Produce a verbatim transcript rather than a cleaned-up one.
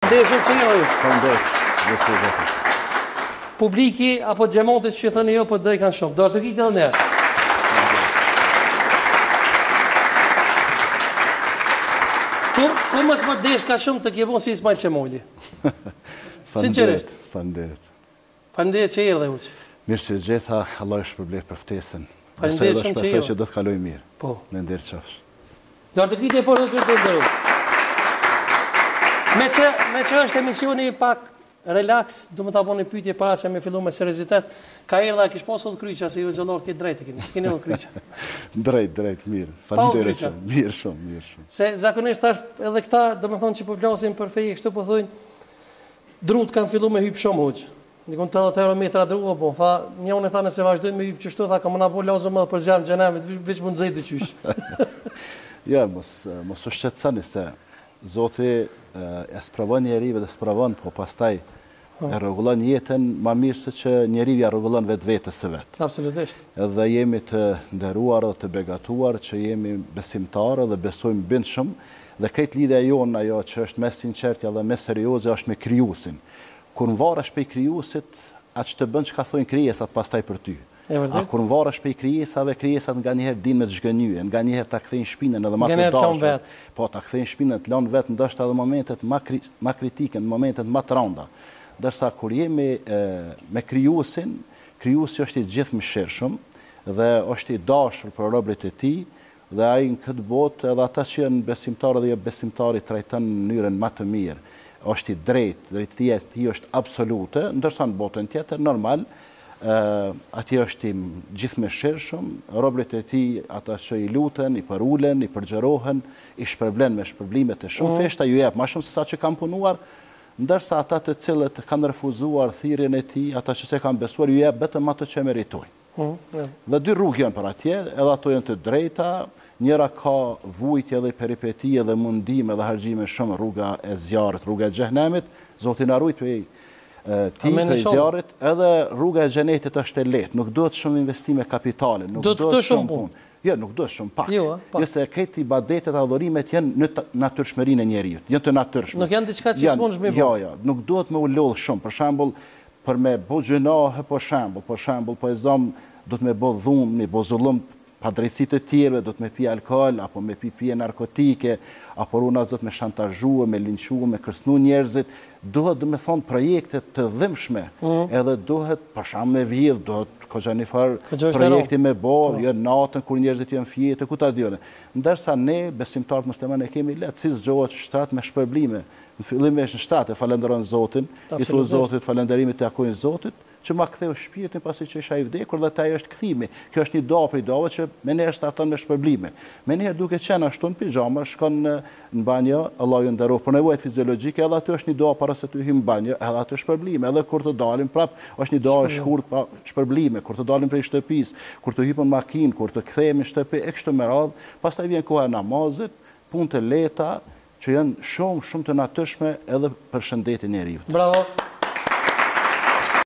Falënderoj që jeni. Faleminderit. Publiki apo xhamotit që thoni jo, po do i kanë shumë. Do të kitë edhe ne. Ku mos më desh ka shumë të kjebon si Ismail Qemoli. Sinqerisht. Faleminderit. Faleminderit që erdhe uç. Mirë që gjitha, Allah është shpërblet për ftesën. Faleminderit shumë që erdhe. Që do të kaloj mirë. Po. Faleminderit qofsh. Do të kitë po do të ndëroj. Me që me që është emisioni pak relax, do më ta bëni pyetje para se me fillu me seriozitet. Ka erdha kish pasur kryqja se ju xhallor ti drejt e keni. S'keni edhe kryqja. Drejt, drejt, mirë. Faleminderit shumë. Mirë shumë, mirë shumë. Se zakonisht tash edhe këta, domethënë që po flasin për feje kështu po thonë drut kanë filluar me hyp shumë hoç. Dikon tetëdhjetë metra drua po, tha, njëri tha nëse vazhdojnë me hyp çështu tha kam na po lazëm edhe për zjarm xhenave, veç mund zëj të qysh. Ja, mos mos u shqetësoni se Zoti e sprovon njerive dhe sprovon, po pastaj e rregullon jetën më mirë se që njeriu ja rregullon vetvetes së vet. Absolutisht. Edhe jemi të nderuar dhe të begatuar që jemi besimtarë dhe besojmë bindshëm dhe këtë lidhja jonë ajo që është më sinqertja dhe më serioze është me krijuesin. Kur varesh prej krijuesit, atë që të bën çka thonë krijesat pastaj për ty. A kur varesh prej krijesave, krijesat nganjëherë dinë me të zhgënjye, nganjëherë ta kthejnë shpinën edhe më të dashur. Po ta kthejnë shpinën, të lënë vetë ndoshta edhe momentet më më kritike, në momentet më të rënda. Ndërsa kur jemi me krijuesin, krijuesi është i gjithëmshirshëm dhe është i dashur për robërit e tij dhe ai në këtë botë edhe ata që janë besimtarë dhe jo besimtarë trajton në mënyrën më të mirë. Është i drejtë, drejtësia e tij është absolute, ndërsa në botën tjetër normal atje është i gjithëmshirshëm, robërit e tij ata që i luten, i përulen, i përgjërohen, i shpërblen me shpërblimet e shumë feshta, ju jep më shumë se sa që kanë punuar, ndërsa ata të cilët kanë refuzuar thirrjen e tij, ata që s'e kanë besuar, ju jep vetëm ato që meritojnë. Dhe dy rrugë janë për atje, edhe ato janë të drejta, njëra ka vujtje dhe peripeti dhe mundim dhe harxime shumë, rruga e zjarrit, rruga e xhenemit, Zoti na ruaj prej ti për zjarrit, edhe rruga e xhenetit është e lehtë, nuk duhet shumë investime kapitale, nuk duhet shumë punë. Jo, nuk duhet shumë pak. Jo, se këto ibadetet dhe adhurimet janë në natyrshmërinë e njeriu, janë të natyrshme. Nuk janë diçka që s'mundsh me bë. Jo, jo, nuk duhet me u lodh shumë. Për shembull, për me bë gjinohe, për shembull, për shembull, po e zom, do të me bë dhunë, me bë zullum pa drejtësi të tjerëve, do të me pi alkool, apo me pi pije narkotike, apo runa zot me shantazhue, me linçue, me kërcënu njerëzit, duhet do me thonë projekte të dhimbshme, edhe duhet për shembull me vjedh, duhet koxa një farë projekti me bo, jo natën kur njerëzit janë fjetë, ku ta dione. Ndërsa ne, besimtarët musliman, e kemi letë si zgjohet shtat me shpërblime. Në fillim vesh në shtat e falenderon Zotin, i thu Zotit, falenderimet të takojnë Zotit, që ma ktheu shpirtin pasi që isha i vdekur dhe taj është kthimi. Kjo është një do për i dove që me njerë starton me shpërblime. Me njerë duke qenë ashtu në pijama, shkon në banjo, Allah ju ndero për nevojat fiziologjike, edhe aty është një do para se të hym në banjo, edhe aty është shpërblime. Edhe kur të dalim prap, është një do e shkurt pa shpërblime, kur të dalim prej shtëpis, kur të hypën makinë, kur të kthehemi në shtëpi, e kështu me radhë, pastaj vjen koha e namazit, punë të lehta që janë shumë shumë të natyrshme edhe për shëndetin e njeriu. Bravo.